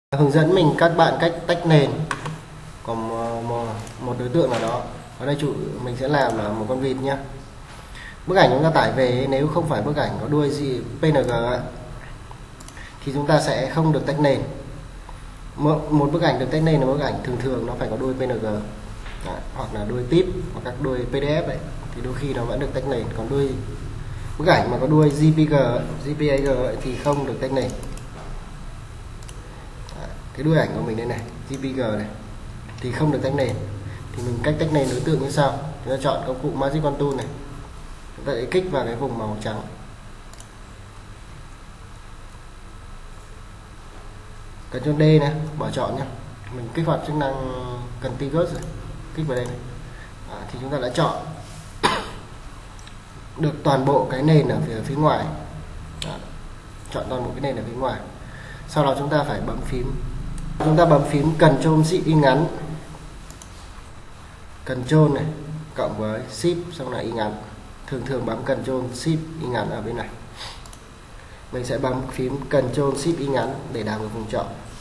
Hướng dẫn mình các bạn cách tách nền của một đối tượng nào đó. Ở đây mình sẽ làm là một con vịt nhé. Bức ảnh chúng ta tải về nếu không phải bức ảnh có đuôi gì PNG thì chúng ta sẽ không được tách nền. Một bức ảnh được tách nền là bức ảnh thường nó phải có đuôi PNG hoặc là đuôi TIFF hoặc các đuôi PDF ấy, thì đôi khi nó vẫn được tách nền. Còn bức ảnh mà có đuôi JPG thì không được tách nền. Cái đuôi ảnh của mình đây này, JPG này thì không được tách nền. Thì mình cách tách nền đối tượng như sau. Chúng ta chọn công cụ Magic Wand Tool này, chúng ta sẽ kích vào cái vùng màu trắng, Ctrl D này, bỏ chọn nhé. Mình kích hoạt chức năng Contiguous rồi, kích vào đây này. Thì chúng ta đã chọn được toàn bộ cái nền ở phía ngoài. Chọn toàn bộ cái nền ở phía ngoài. Sau đó chúng ta phải bấm phím, chúng ta bấm phím Ctrl Shift Y ngắn, Ctrl này cộng với Shift xong là Y ngắn. Thường bấm Ctrl Shift Y ngắn ở bên này. Mình sẽ bấm phím Ctrl Shift Y ngắn để đảo ngược vùng chọn.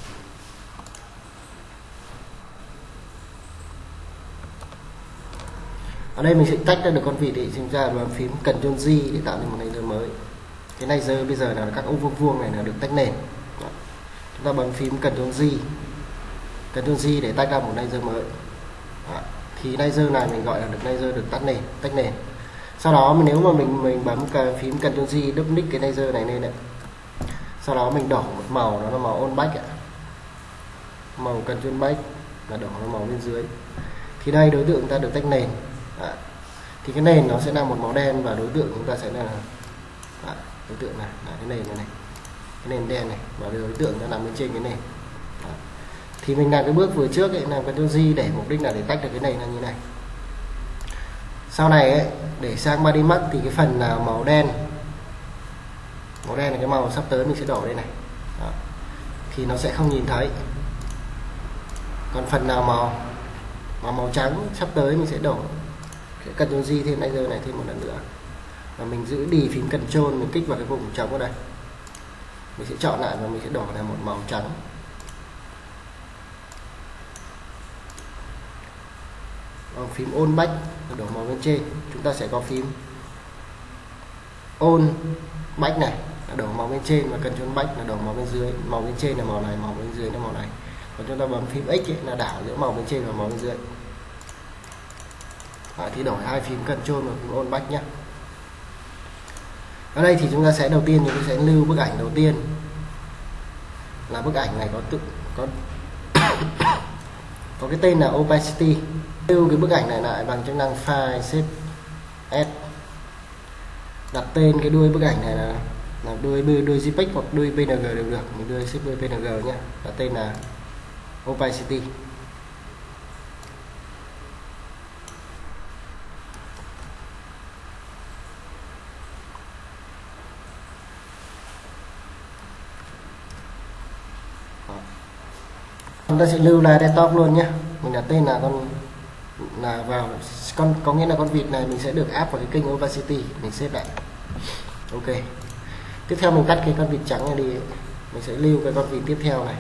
Ở đây mình sẽ tách ra được con vịt thì chúng ta bấm phím Ctrl G để tạo nên một laser mới. Cái laser bây giờ là các ô vuông này là được tách nền. Chúng ta bấm phím Ctrl G để tách ra một laser mới. Thì laser này mình gọi là được laser được tách nền. Sau đó nếu mà mình bấm phím Ctrl G double click cái laser này lên này. Sau đó mình đổ một màu, đó là màu on back ạ. Màu Ctrl back là đổ nó màu bên dưới. Thì đây đối tượng ta được tách nền. Thì cái nền nó sẽ là một màu đen và đối tượng chúng ta sẽ là đối tượng này, cái nền này, cái nền đen này và đối tượng nó nằm bên trên cái nền. Thì mình làm cái bước vừa trước ấy, làm Ctrl G để mục đích là để tách được cái nền là như này. Sau này ấy, để sang body mask thì cái phần nào màu đen là cái màu sắp tới mình sẽ đổ đây này. Thì nó sẽ không nhìn thấy. Còn phần nào màu trắng sắp tới mình sẽ đổ cái Ctrl G thêm laser này thêm một lần nữa. Và mình giữ đi phím Ctrl, mình kích vào cái vùng trống ở đây. Mình sẽ chọn lại và mình sẽ đổ là một màu trắng. Bằng phím on back đổ màu bên trên, chúng ta sẽ có phím on back này là đổ màu bên trên và Ctrl back là đổ màu bên dưới. Màu bên trên là màu này, màu bên dưới là màu này. Còn chúng ta bấm phím X ấy, là đảo giữa màu bên trên và màu bên dưới. Thì đổi hai phím Ctrl và phím on back nhé. Ở đây thì chúng ta sẽ đầu tiên chúng ta sẽ lưu bức ảnh đầu tiên là bức ảnh này có cái tên là opacity. Lưu cái bức ảnh này lại bằng chức năng file save as. Đặt tên cái đuôi bức ảnh này là đuôi JPEG hoặc đuôi PNG đều được. Mình đưa ship đuôi PNG nhé. Đặt tên là opacity. Chúng ta sẽ lưu là desktop luôn nhé. Mình đặt tên là có nghĩa là con vịt này mình sẽ được áp vào cái kênh opacity. Mình xếp lại. Ok. Tiếp theo mình tắt cái con vịt trắng này đi. Mình sẽ lưu cái con vịt tiếp theo này.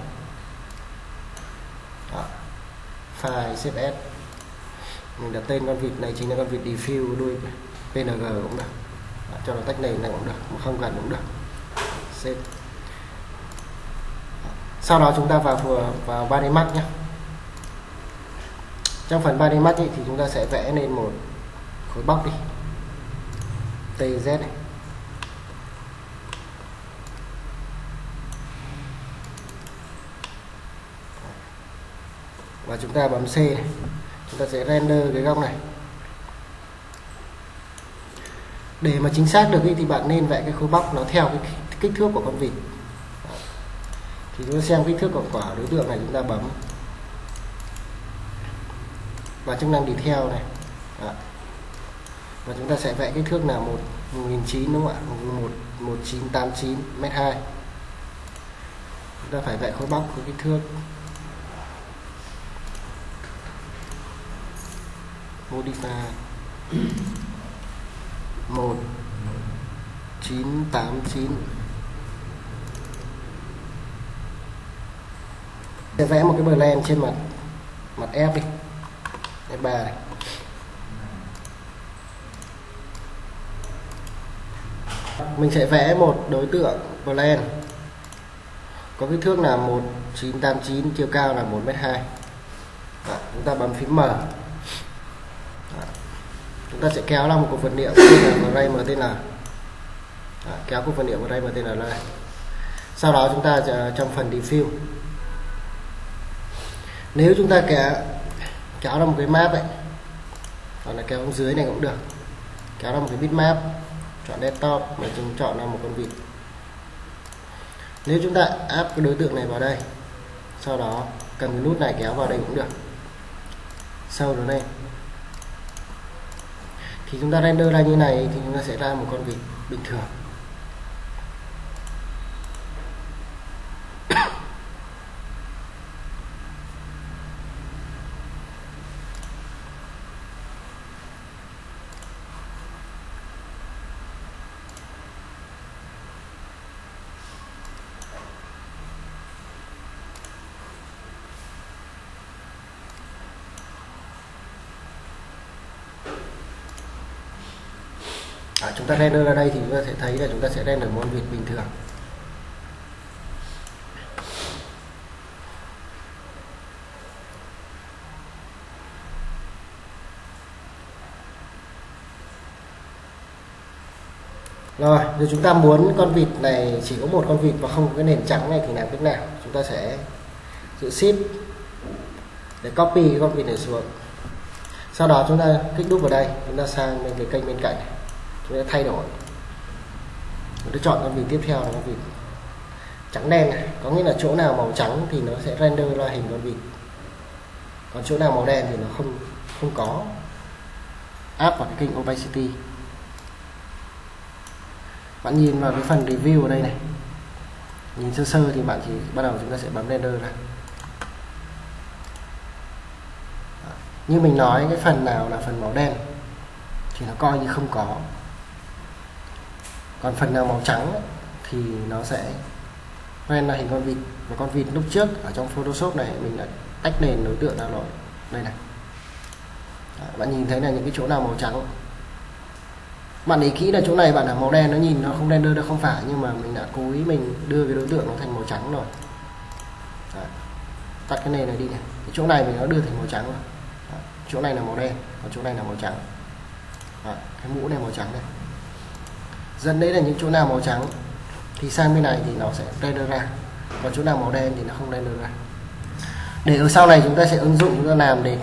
File save as. Mình đặt tên con vịt này chính là con vịt diffuse đuôi PNG cũng được. Cho nó tách nền này cũng được, mà không cần cũng được. Save. Sau đó chúng ta vào body mask nhé. Trong phần body mask thì chúng ta sẽ vẽ lên một khối bóc đi, TZ này. Và chúng ta bấm C này. Chúng ta sẽ render cái góc này. Để mà chính xác được thì bạn nên vẽ cái khối bóc nó theo cái kích thước của con vịt. Thì chúng ta xem kích thước của đối tượng này, chúng ta bấm và chức năng detail này. Và chúng ta sẽ vẽ kích thước là 1900 đúng không ạ? 1989 m2. Chúng ta phải vẽ khối bóc với kích thước modify 1989 Sẽ vẽ một cái blend trên mặt F đi, F3 này. Mình sẽ vẽ một đối tượng blend có kích thước là 1989, chiều cao là 1m2. Chúng ta bấm phím M. Chúng ta sẽ kéo ra một cục vật liệu tên là Ray MTN. Kéo cục vật liệu Ray MTN lên. Sau đó chúng ta trong phần diffuse, nếu chúng ta kéo ra một cái map ấy, hoặc là kéo xuống dưới này cũng được, kéo ra một cái bitmap, chọn desktop và chúng chọn ra một con vịt. Nếu chúng ta áp cái đối tượng này vào đây, sau đó cầm cái nút này kéo vào đây cũng được, sâu nó lên, thì chúng ta render ra như này thì chúng ta sẽ ra một con vịt bình thường. Chúng ta render ra đây thì chúng ta sẽ thấy là chúng ta sẽ render một con vịt bình thường. Rồi, nếu chúng ta muốn con vịt này chỉ có một con vịt và không có cái nền trắng này thì làm cách nào? Chúng ta sẽ giữ shift để copy cái con vịt này xuống. Sau đó chúng ta kích đúp vào đây, chúng ta sang bên cái kênh bên cạnh này, chúng ta thay đổi, chúng ta chọn con vịt tiếp theo là con vịt trắng đen này, có nghĩa là chỗ nào màu trắng thì nó sẽ render ra hình con vịt, còn chỗ nào màu đen thì nó không có. Áp vào cái kênh opacity, bạn nhìn vào cái phần review ở đây này, nhìn sơ sơ thì bạn chỉ bắt đầu chúng ta sẽ bấm render ra. Như mình nói, cái phần nào là phần màu đen thì nó coi như không có, còn phần nào màu trắng thì nó sẽ quen là hình con vịt. Và con vịt lúc trước ở trong Photoshop này mình đã tách nền đối tượng ra rồi, đây này. Bạn nhìn thấy là những cái chỗ nào màu trắng, bạn để kỹ là chỗ này bạn là màu đen, nó nhìn nó không render được không phải, nhưng mà mình đã cố ý mình đưa cái đối tượng nó thành màu trắng rồi. Tắt cái nền này đi này, cái chỗ này mình đã đưa thành màu trắng rồi. Chỗ này là màu đen, còn chỗ này là màu trắng. Cái mũ này màu trắng này, dẫn đấy là những chỗ nào màu trắng thì sang bên này thì nó sẽ render ra, còn chỗ nào màu đen thì nó không render ra. Để ở sau này chúng ta sẽ ứng dụng, chúng ta làm đề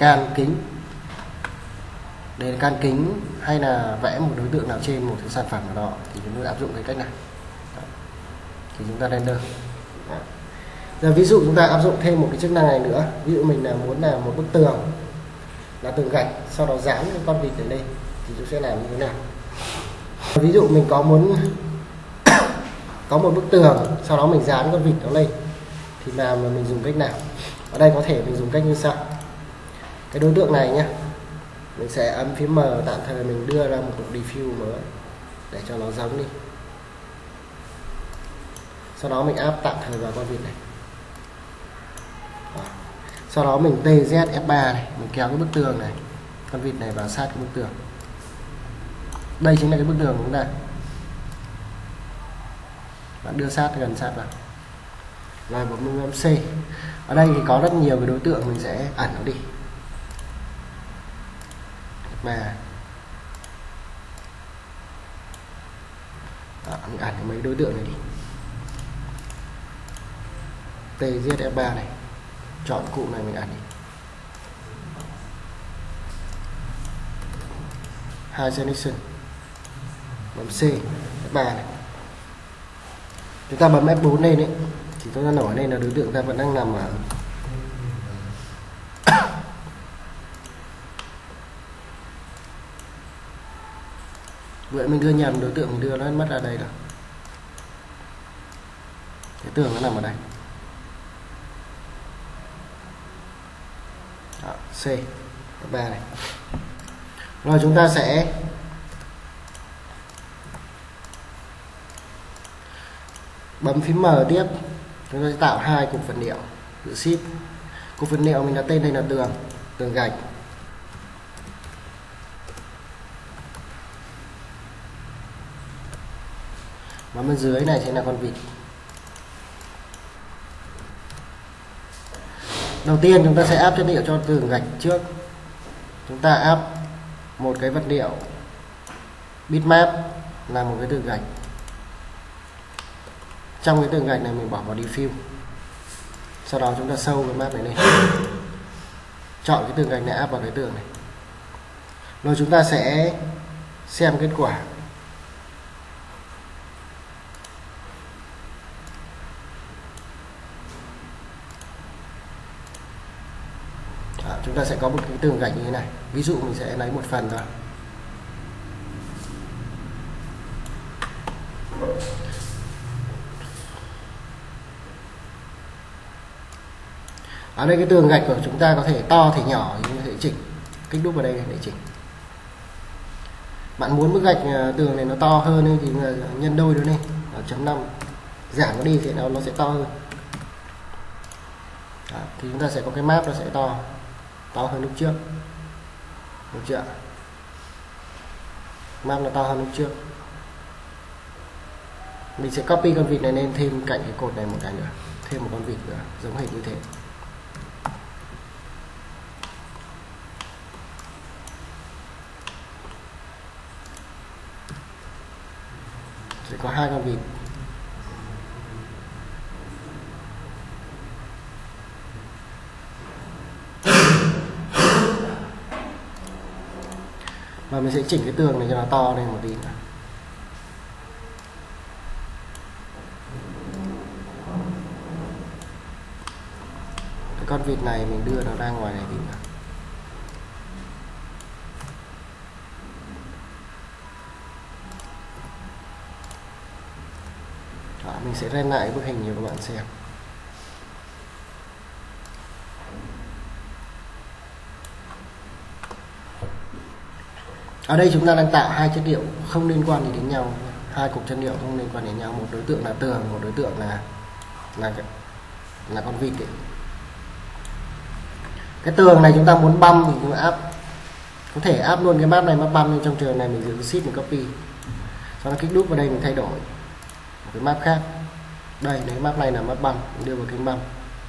can kính hay là vẽ một đối tượng nào trên một cái sản phẩm nào đó thì chúng ta áp dụng cái cách này. Thì chúng ta render. Giờ ví dụ chúng ta áp dụng thêm một cái chức năng này nữa, ví dụ mình là muốn làm một bức tường là tường gạch, sau đó dán cái con vịt ở đây thì chúng sẽ làm như thế nào? Ví dụ mình muốn có một bức tường, sau đó mình dán con vịt nó lên thì làm mà mình dùng cách nào? Ở đây có thể mình dùng cách như sau. Cái đối tượng này nhé, mình sẽ ấn phím M, tạm thời mình đưa ra một cục diffuse mới để cho nó giống đi. Sau đó mình áp tạm thời vào con vịt này. Sau đó mình TZ F3 này, mình kéo cái bức tường này, con vịt này vào sát cái bức tường. Đây chính là cái bức tường của chúng ta. Bạn đưa gần sát vào. Rồi bấm C. Ở đây thì có rất nhiều cái đối tượng, mình sẽ ẩn nó đi. Mình ẩn mấy đối tượng này đi. TZ F3 này, chọn cụm này mình ẩn đi. High selection, bấm C, F3 này. Chúng ta bấm F4 lên ấy thì chúng ta nổi lên là đối tượng ta vẫn đang nằm ở vậy mình đưa nhầm đối tượng, mình đưa nó mất ra đây rồi. Cái tường nó nằm ở đây. Đó, C, F3 này. Rồi chúng ta sẽ bấm phím M tiếp, chúng ta sẽ tạo hai cục vật liệu. giữ ship. Cục vật liệu mình đặt tên đây là tường gạch. Và bên dưới này sẽ là con vịt. Đầu tiên chúng ta sẽ áp chất liệu cho tường gạch trước. Chúng ta áp một cái vật liệu bitmap là một cái tường gạch. Trong cái tường gạch này mình bỏ vào diffuse. Sau đó chúng ta sâu cái map này lên. Chọn cái tường gạch này áp vào cái tường này. Rồi chúng ta sẽ xem kết quả. Chúng ta sẽ có một cái tường gạch như thế này. Ví dụ mình sẽ lấy một phần thôi. Ở đây cái tường gạch của chúng ta có thể to thể nhỏ thì chúng ta sẽ chỉnh, kích đúp vào đây để chỉnh. Bạn muốn bức gạch tường này nó to hơn thì nhân đôi nó lên ở chấm 5, giảm nó đi thì nó sẽ to hơn. Đó, thì chúng ta sẽ có cái map nó sẽ to hơn lúc trước. Được chưa? Map nó to hơn lúc trước. Mình sẽ copy con vịt này lên thêm cạnh cái cột này một cái nữa, thêm một con vịt nữa giống hệt như thế. Sẽ có 2 con vịt. Và mình sẽ chỉnh cái tường này cho nó to lên một tí nữa. Cái con vịt này mình đưa nó ra ngoài này tí nữa. Đó, mình sẽ render lại bức hình cho các bạn xem. Ở đây chúng ta đang tạo 2 chất liệu không liên quan gì đến nhau, 2 cục chất liệu không liên quan đến nhau, một đối tượng là tường, một đối tượng là con vịt ấy. Cái tường này chúng ta muốn băm thì chúng ta áp, có thể áp luôn cái map này, map băm, nhưng trong trường này mình giữ shift mình copy, sau đó kích đúp vào đây mình thay đổi một cái map khác. Đây, cái map này là map băm, mình đưa vào kênh băm.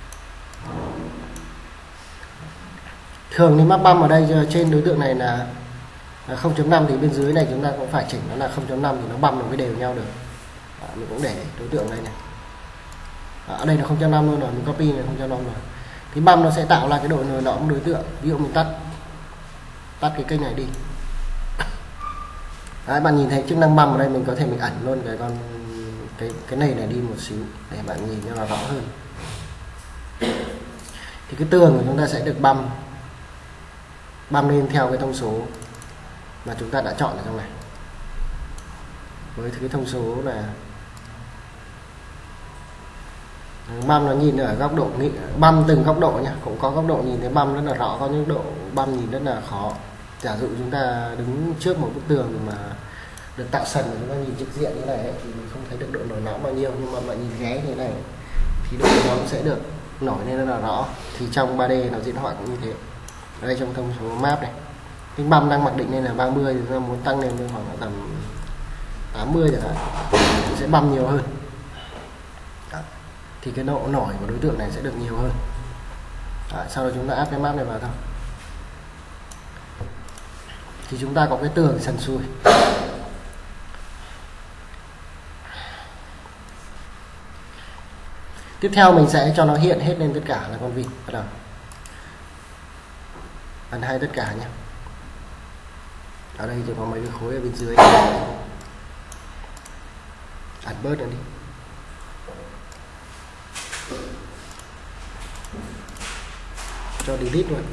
Thường thì map băm ở đây trên đối tượng này là 0.5 thì bên dưới này chúng ta cũng phải chỉnh nó là 0.5 thì nó băm nó mới đều nhau được. Đó, mình cũng để đối tượng đây này. Đó, ở đây là 0.5 luôn rồi, mình copy này 0.5 rồi. Thì băm nó sẽ tạo ra cái độ nở lõm đối tượng. Ví dụ mình tắt cái kênh này đi. Đấy, bạn nhìn thấy chức năng băm ở đây mình có thể mình ẩn luôn cái này đi một xíu để bạn nhìn cho nó rõ hơn. Thì cái tường của chúng ta sẽ được băm lên theo cái thông số mà chúng ta đã chọn ở trong này. Với cái thông số là băm nó nhìn ở góc độ, băm từng góc độ nhé, cũng có góc độ nhìn thấy băm rất là rõ, có những độ băm nhìn rất là khó. Giả dụ chúng ta đứng trước một bức tường mà được tạo sần mà chúng ta nhìn trực diện như này ấy, thì mình không thấy được độ nổi lõm bao nhiêu, nhưng mà bạn nhìn ghé như này thì độ nổi lõm sẽ được nổi lên rất là rõ. Thì trong 3D nó diễn họa cũng như thế. Ở đây trong thông số map này, cái băm đang mặc định lên là 30 thì chúng ta muốn tăng lên khoảng tầm 80 chẳng hạn, sẽ băm nhiều hơn. Đó. Thì cái độ nổi của đối tượng này sẽ được nhiều hơn. Đó. Sau đó chúng ta áp cái map này vào thôi. Thì chúng ta có cái tường sần sùi. Tiếp theo mình sẽ cho nó hiện hết lên tất cả là con vịt. Bắt đầu ấn 2 tất cả nhé. Ở đây chỉ có mấy cái khối ở bên dưới, ấn bớt nó đi. Cho delete luôn.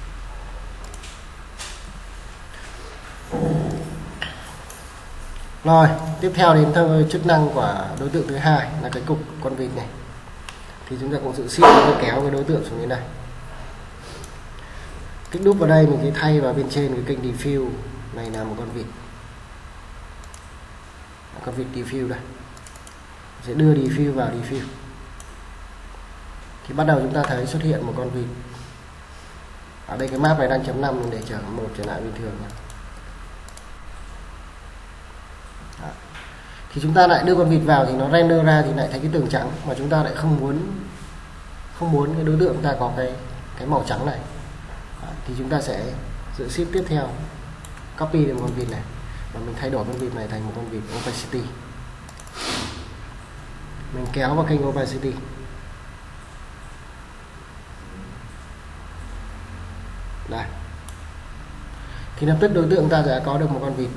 Rồi, tiếp theo đến chức năng của đối tượng thứ hai là cái cục con vịt này. Thì chúng ta cũng giữ shift kéo cái đối tượng xuống đến đây. Kích đúp vào đây mình sẽ thay vào bên trên cái kênh diffuse này là một con vịt. Con vịt diffuse đây. Sẽ đưa diffuse vào diffuse. thì bắt đầu chúng ta thấy xuất hiện một con vịt. Ở đây cái map này đang chấm 5 mình để trở trở lại bình thường nhé. Đó. Thì chúng ta lại đưa con vịt vào thì nó render ra thì lại thấy cái tường trắng, mà chúng ta lại không muốn cái đối tượng chúng ta có cái màu trắng này. Đó. Thì chúng ta sẽ giữ shift tiếp theo, copy được con vịt này và mình thay đổi con vịt này thành một con vịt opacity. Mình kéo vào kênh opacity. Đây. Thì lập tức đối tượng ta đã có được một con vịt.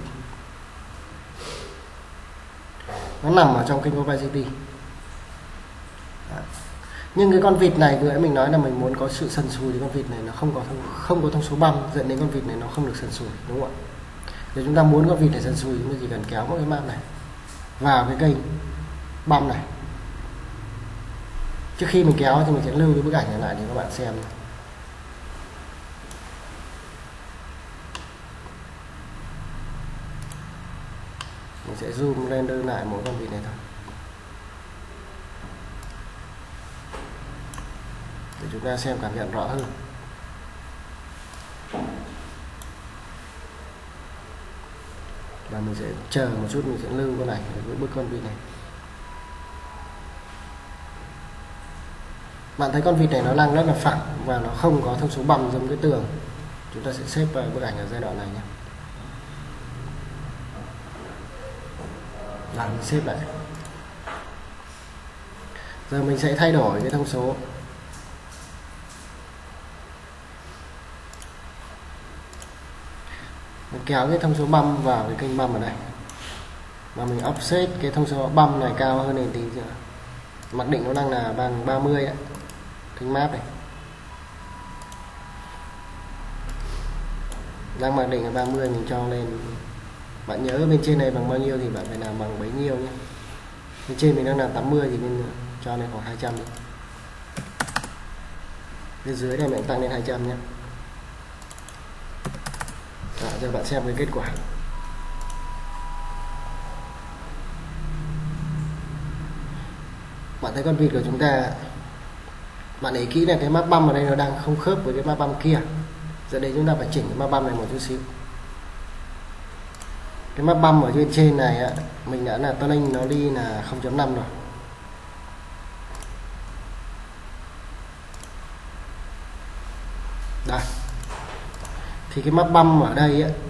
Nó nằm ở trong kênh opacity. Đó. Nhưng cái con vịt này vừa nãy mình nói là mình muốn có sự sần sùi thì con vịt này nó không có thông số băm, dẫn đến con vịt này nó không được sần sùi, đúng không ạ? Nếu chúng ta muốn con vịt này sần sùi chúng ta chỉ cần kéo một cái map này vào cái kênh băm này. Trước khi mình kéo thì mình sẽ lưu cái bức ảnh này lại để các bạn xem. Mình sẽ zoom render lại mỗi con vịt này thôi để chúng ta xem cảm nhận rõ hơn. Và mình sẽ chờ một chút, mình sẽ lưu con ảnh với bức con vịt này. Bạn thấy con vịt này nó đang rất là phẳng và nó không có thông số bầm giống cái tường. Chúng ta sẽ xếp vào bức ảnh ở giai đoạn này nhé. Và mình xếp lại. Giờ mình sẽ thay đổi cái thông số. Mình kéo cái thông số băm vào cái kênh băm ở đây. Và mình offset cái thông số băm này cao hơn nền tí nữa. Mặc định nó đang là bằng 30 đấy. Kênh map này. Đang mặc định là 30, mình cho lên. Bạn nhớ bên trên này bằng bao nhiêu thì bạn phải làm bằng bấy nhiêu nhé. Bên trên mình đang làm 80 thì mình cho lên khoảng 200 đi. Bên dưới này mình tăng lên 200 nhé. Đó, giờ bạn xem cái kết quả. Bạn thấy con vịt của chúng ta, bạn để ý kỹ là cái map băm ở đây nó đang không khớp với cái map băm kia, dẫn đến chúng ta phải chỉnh cái map băm này một chút xíu. Cái map băm ở bên trên này á, mình đã là turning nó đi là 0.5 rồi. Đây. Thì cái map băm ở đây á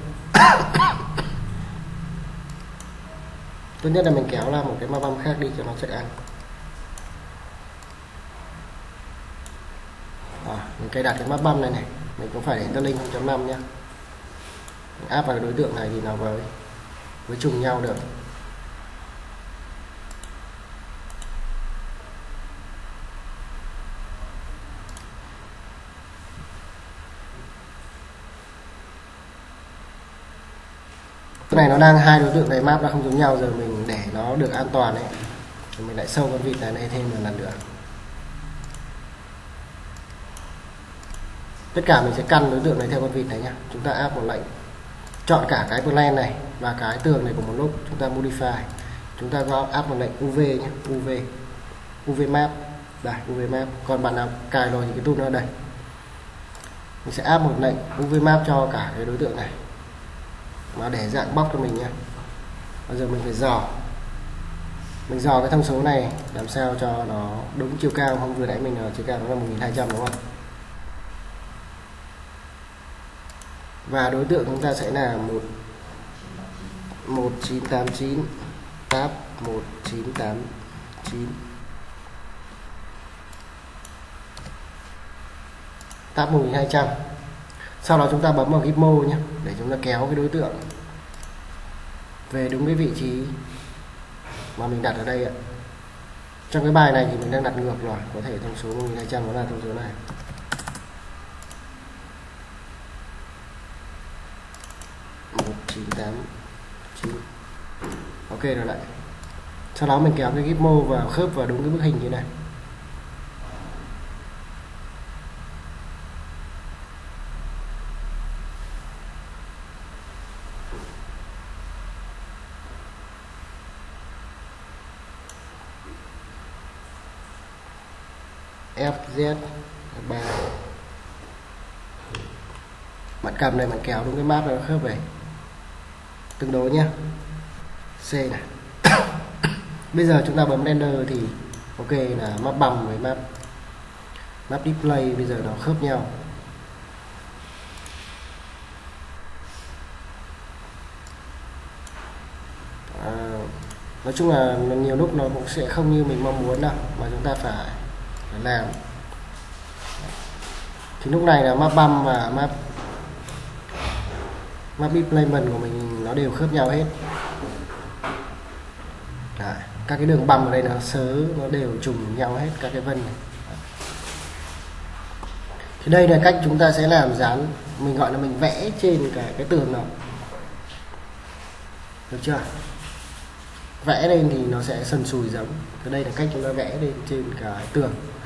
tốt nhất là mình kéo ra một cái map băm khác đi cho nó chạy ăn. Mình cài đặt cái map băm này này, mình cũng phải để turning 0.5 nhé. Áp vào đối tượng này thì nó với trùng nhau được. Cái này nó đang hai đối tượng này map nó không giống nhau, giờ mình để nó được an toàn ấy thì mình lại sâu con vịt này lên thêm một lần nữa. Tất cả mình sẽ căn đối tượng này theo con vịt này nhé. Chúng ta áp một lệnh, chọn cả cái plane này và cái tường này cùng một lúc, chúng ta modify, chúng ta áp một lệnh UV nhé, UV map, đây UV map. Còn bạn nào cài rồi thì cái tool nó ở đây. Mình sẽ áp một lệnh UV map cho cả cái đối tượng này mà để dạng box cho mình nhé. Bây giờ mình phải mình dò cái thông số này làm sao cho nó đúng chiều cao. Không, vừa nãy mình chiều cao nó là 1200 đúng không? Và đối tượng chúng ta sẽ là 1989 tab 1989 tab 1200. Sau đó chúng ta bấm vào Gizmo nhé để chúng ta kéo cái đối tượng về đúng cái vị trí mà mình đặt ở đây ạ. Trong cái bài này thì mình đang đặt ngược rồi, có thể thông số 1200 nó là thông số này. Ok rồi lại. Sau đó mình kéo cái Gizmo vào khớp vào đúng cái bức hình như này. FZ 3. Bạn cầm này bạn kéo đúng cái map này nó khớp về tương đối nhá. C này. Bây giờ chúng ta bấm render thì ok là map bầm với map display bây giờ nó khớp nhau. Nói chung là nhiều lúc nó cũng sẽ không như mình mong muốn đâu, mà chúng ta phải làm. Thì lúc này là map bump và map deployment của mình nó đều khớp nhau hết. Đấy, các cái đường bump ở đây nó nó đều trùng nhau hết các cái vân này. Thì đây là cách chúng ta sẽ làm dán, mình gọi là mình vẽ trên cái tường nào, được chưa? Vẽ lên thì nó sẽ sần sùi giống. Thì đây là cách chúng ta vẽ lên trên cái tường.